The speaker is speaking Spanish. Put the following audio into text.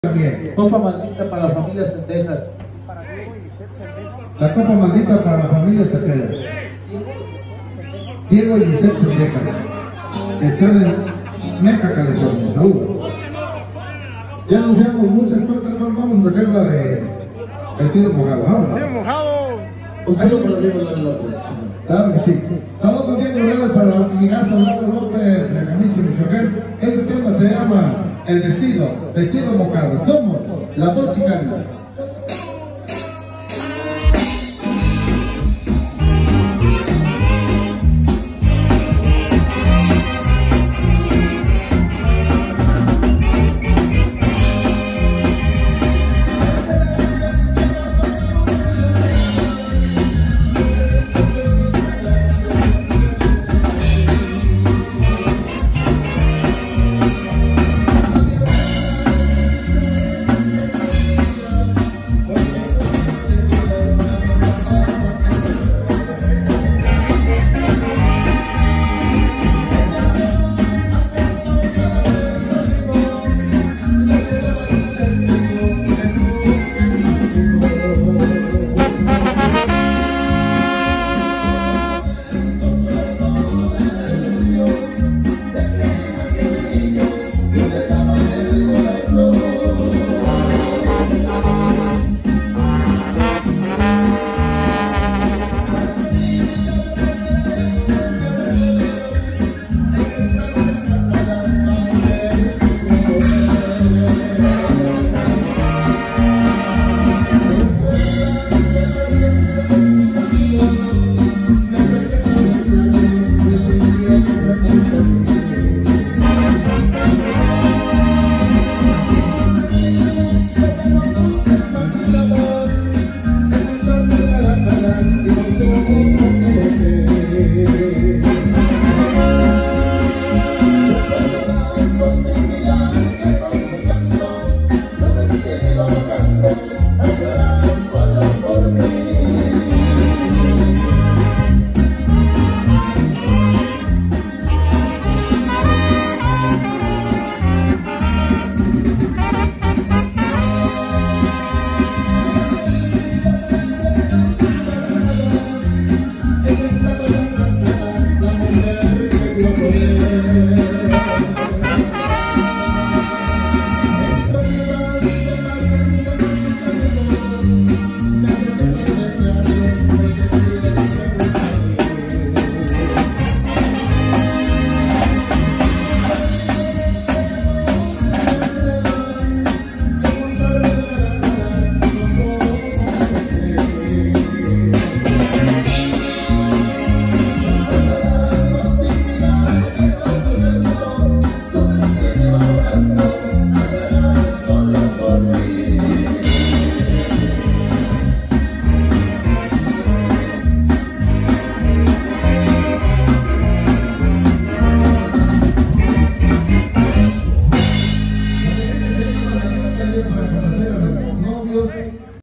También. Copa maldita para las familias Cendejas. La copa maldita para la familia Cepeda. Diego y Lisette Cendejas. Están en Meca, California. Saludos. Ya anunciamos muchas cosas, vamos a sacar la de vestido mojado. Vamos. Vestido mojado. Un saludo para Diego Lalo López. Claro que sí. Saludos Diego Morales para la amigazo Lalo López de Caniche, Michoacán. Este tema se llama El Vestido Mojado. Somos la voz chicana.